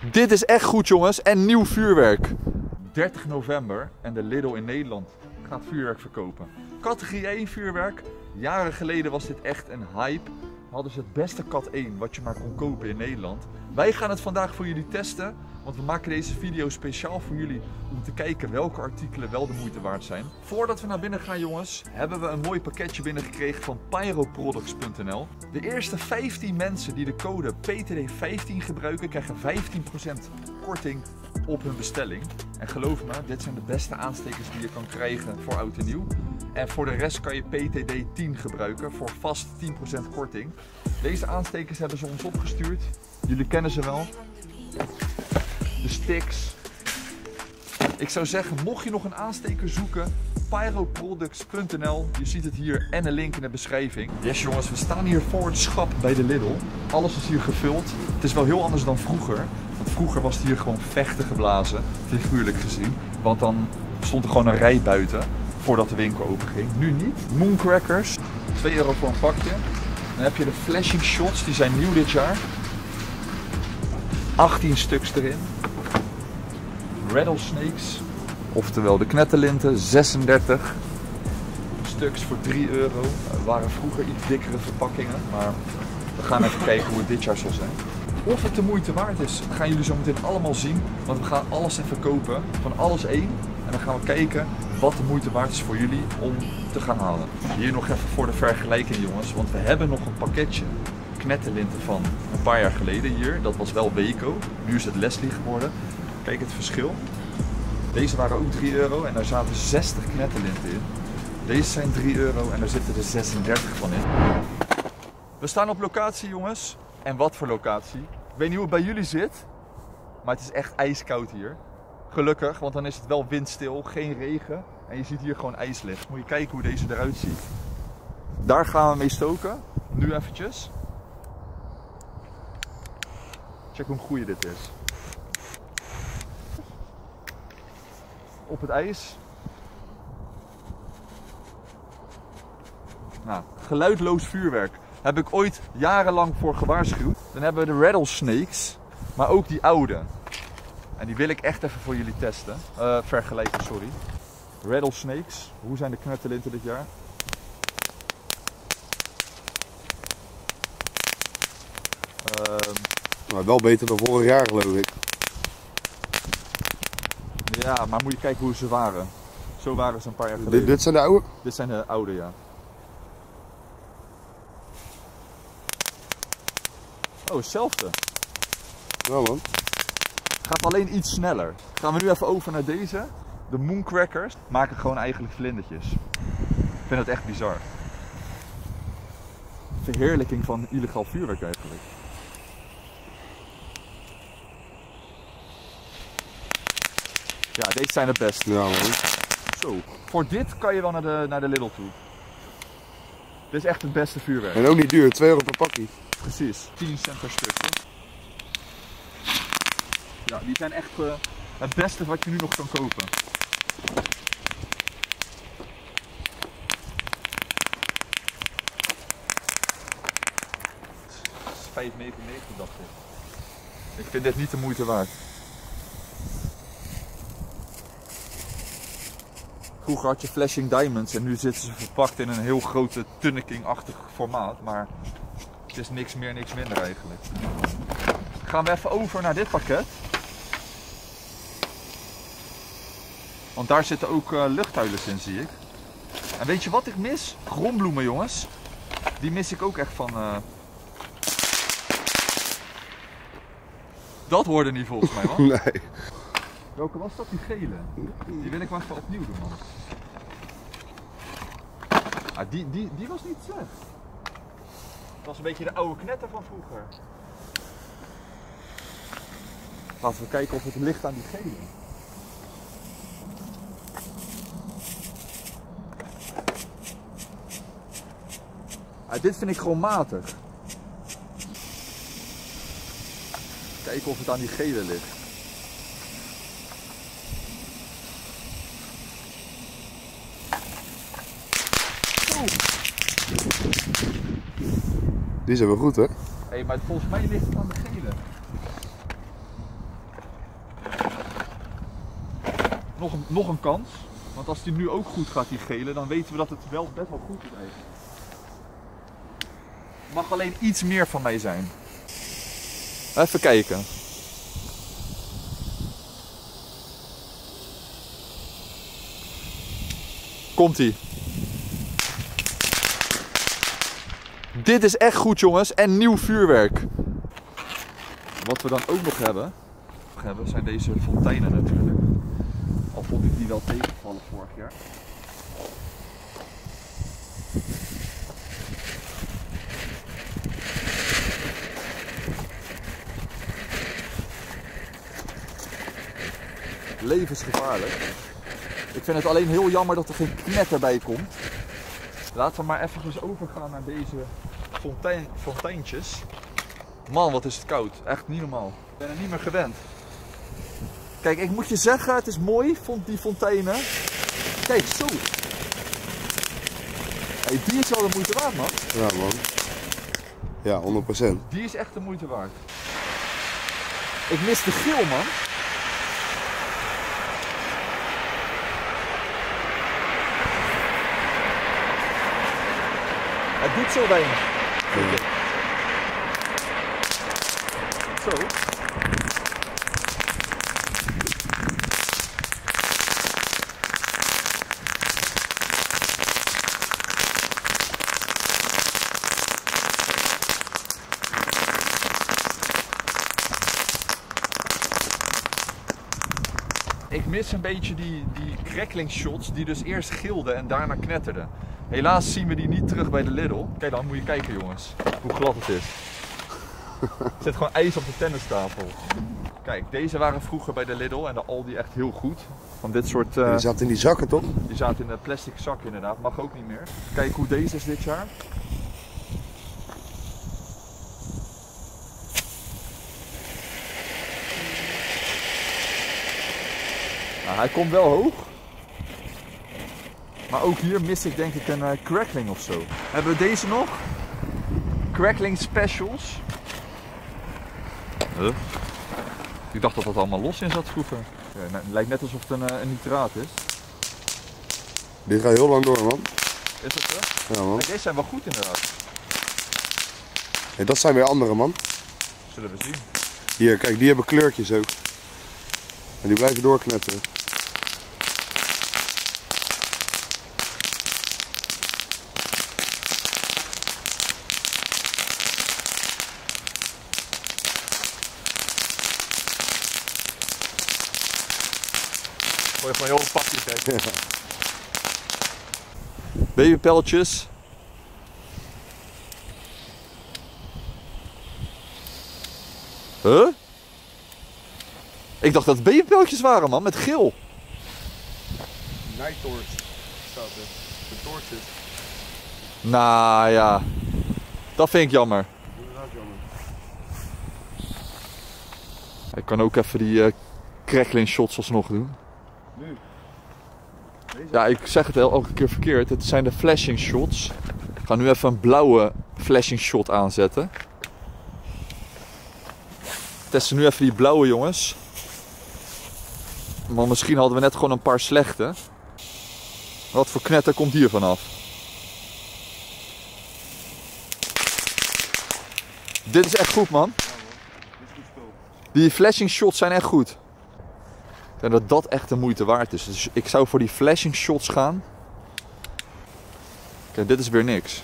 Dit is echt goed jongens en nieuw vuurwerk. 30 november en de Lidl in Nederland gaat vuurwerk verkopen. Categorie 1 vuurwerk. Jaren geleden was dit echt een hype. Hadden ze het beste Cat 1 wat je maar kon kopen in Nederland. Wij gaan het vandaag voor jullie testen. Want we maken deze video speciaal voor jullie om te kijken welke artikelen wel de moeite waard zijn. Voordat we naar binnen gaan jongens, hebben we een mooi pakketje binnengekregen van pyroproducts.nl. De eerste 15 mensen die de code PTD15 gebruiken krijgen 15% korting op hun bestelling. En geloof me, dit zijn de beste aanstekers die je kan krijgen voor oud en nieuw. En voor de rest kan je PTD10 gebruiken voor vast 10% korting. Deze aanstekers hebben ze ons opgestuurd. Jullie kennen ze wel. De sticks. Ik zou zeggen, mocht je nog een aansteker zoeken, pyroproducts.nl. Je ziet het hier en een link in de beschrijving. Yes jongens, we staan hier voor het schap bij de Lidl. Alles is hier gevuld. Het is wel heel anders dan vroeger. Want vroeger was het hier gewoon vechten geblazen, figuurlijk gezien. Want dan stond er gewoon een rij buiten voordat de winkel open ging. Nu niet. Mooncrackers, 2 euro voor een pakje. Dan heb je de flashing shots, die zijn nieuw dit jaar. 18 stuks erin. Rattlesnakes, oftewel de knetterlinten, 36 stuks voor 3 euro. Het waren vroeger iets dikkere verpakkingen, maar we gaan even kijken hoe het dit jaar zal zijn. Of het de moeite waard is, gaan jullie zo meteen allemaal zien. Want we gaan alles even kopen, van alles één. En dan gaan we kijken wat de moeite waard is voor jullie om te gaan halen. Hier nog even voor de vergelijking jongens, want we hebben nog een pakketje knetterlinten van een paar jaar geleden hier. Dat was wel Weco, nu is het Leslie geworden. Kijk het verschil. Deze waren ook 3 euro en daar zaten 60 knetterlinten in. Deze zijn 3 euro en daar zitten er 36 van in. We staan op locatie jongens. En wat voor locatie. Ik weet niet hoe het bij jullie zit, maar het is echt ijskoud hier. Gelukkig, want dan is het wel windstil, geen regen. En je ziet hier gewoon ijs liggen. Moet je kijken hoe deze eruit ziet. Daar gaan we mee stoken. Nu eventjes. Check hoe goed dit is. Op het ijs. Nou, geluidloos vuurwerk. Heb ik ooit jarenlang voor gewaarschuwd. Dan hebben we de rattlesnakes, maar ook die oude. En die wil ik echt even voor jullie testen. Vergelijken, sorry. Rattlesnakes. Hoe zijn de knetterlinten dit jaar? Maar wel beter dan vorig jaar geloof ik. Ja, maar moet je kijken hoe ze waren. Zo waren ze een paar jaar geleden. Dit zijn de oude? Dit zijn de oude, ja. Oh, hetzelfde. Ja man. Gaat alleen iets sneller. Gaan we nu even over naar deze. De mooncrackers maken gewoon eigenlijk vlindertjes. Ik vind het echt bizar. Verheerlijking van illegaal vuurwerk eigenlijk. Ja, deze zijn het beste. Ja man. Zo. Voor dit kan je wel naar de Lidl toe. Dit is echt het beste vuurwerk. En ook niet duur, 2 euro per pakje. Precies, 10 cent per stuk. Ja, die zijn echt het beste wat je nu nog kan kopen. Het is 5,99 dacht ik. Ik vind dit niet de moeite waard. Vroeger had je flashing diamonds en nu zitten ze verpakt in een heel grote Tunneking-achtig formaat, maar het is niks meer, niks minder eigenlijk. Gaan we even over naar dit pakket. Want daar zitten ook luchthuilers in, zie ik. En weet je wat ik mis? Grombloemen, jongens. Die mis ik ook echt van... Dat hoorde niet volgens mij, man. Nee. Welke was dat? Die gele. Die wil ik wel even opnieuw doen, man. Ah, die was niet slecht. Dat was een beetje de oude knetter van vroeger. Laten we kijken of het ligt aan die gele. Ah, dit vind ik gewoon matig. Kijken of het aan die gele ligt. Die zijn wel goed hè? Hé, maar volgens mij ligt het aan de gele. nog een kans. Want als die nu ook goed gaat, die gele, dan weten we dat het wel best wel goed is eigenlijk. Het mag alleen iets meer van mij zijn. Even kijken. Komt-ie. Dit is echt goed, jongens. En nieuw vuurwerk. Wat we dan ook nog hebben zijn deze fonteinen natuurlijk. Al vond ik die wel tegenvallen vorig jaar. Levensgevaarlijk. Ik vind het alleen heel jammer dat er geen knetter bij komt. Laten we maar even overgaan naar deze fonteintjes. Man, wat is het koud. Echt niet normaal. Ik ben er niet meer gewend. Kijk, ik moet je zeggen, het is mooi, die fonteinen. Kijk, zo. Hey, die is wel de moeite waard, man. Ja, man. Ja, 100%. Die is echt de moeite waard. Ik mis de geel, man. Het doet zo weinig. Ja. Zo. Ik mis een beetje die crackling shots die dus eerst gilden en daarna knetterden. Helaas zien we die niet terug bij de Lidl. Kijk, dan moet je kijken, jongens, hoe glad het is. Er zit gewoon ijs op de tennistafel. Kijk, deze waren vroeger bij de Lidl en de Aldi echt heel goed. Van dit soort... Die zaten in die zakken, toch? Die zaten in een plastic zak inderdaad, mag ook niet meer. Kijk hoe deze is dit jaar. Nou, hij komt wel hoog. Maar ook hier mis ik denk ik een crackling of zo. Hebben we deze nog? Crackling specials. Huh? Ik dacht dat dat allemaal los in zat vroeger. Ja, het lijkt net alsof het een nitraat is. Dit gaat heel lang door, man. Is dat zo? Ja, man. Kijk, deze zijn wel goed inderdaad. Ja, dat zijn weer andere, man. Zullen we zien. Hier, kijk, die hebben kleurtjes ook. En die blijven doorknetteren. Gooi je gewoon heel pakje, kijk. Ja. Babypijltjes. Huh? Ik dacht dat het babypijltjes waren, man, met geel. Night torch staat er. De torches. Nou ja, dat vind ik jammer. Inderdaad jammer. Ik kan ook even die crackling shots alsnog doen. Nu. Deze? Ja, ik zeg het elke keer verkeerd. Het zijn de flashing shots. Ik ga nu even een blauwe flashing shot aanzetten. Testen nu even die blauwe, jongens. Maar misschien hadden we net gewoon een paar slechte. Wat voor knetter komt hier vanaf? Dit is echt goed, man. Ja, man. Dit is goed spul. Die flashing shots zijn echt goed. Ik denk dat dat echt de moeite waard is. Dus ik zou voor die flashing shots gaan. Kijk, dit is weer niks.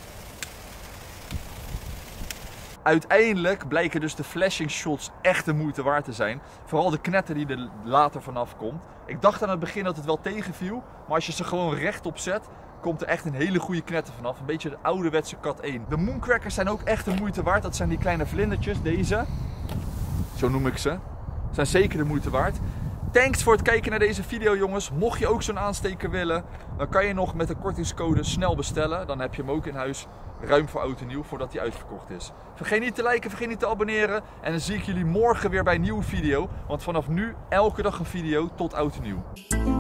Uiteindelijk blijken dus de flashing shots echt de moeite waard te zijn. Vooral de knetter die er later vanaf komt. Ik dacht aan het begin dat het wel tegenviel. Maar als je ze gewoon rechtop zet, komt er echt een hele goede knetter vanaf. Een beetje de ouderwetse Cat 1. De mooncrackers zijn ook echt de moeite waard. Dat zijn die kleine vlindertjes, deze. Zo noem ik ze. Zijn zeker de moeite waard. Thanks voor het kijken naar deze video, jongens. Mocht je ook zo'n aansteker willen, dan kan je nog met de kortingscode snel bestellen. Dan heb je hem ook in huis ruim voor oud en nieuw, voordat hij uitverkocht is. Vergeet niet te liken, vergeet niet te abonneren. En dan zie ik jullie morgen weer bij een nieuwe video. Want vanaf nu elke dag een video tot oud en nieuw.